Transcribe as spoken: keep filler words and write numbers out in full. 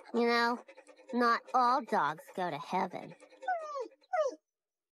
You know, not all dogs go to heaven.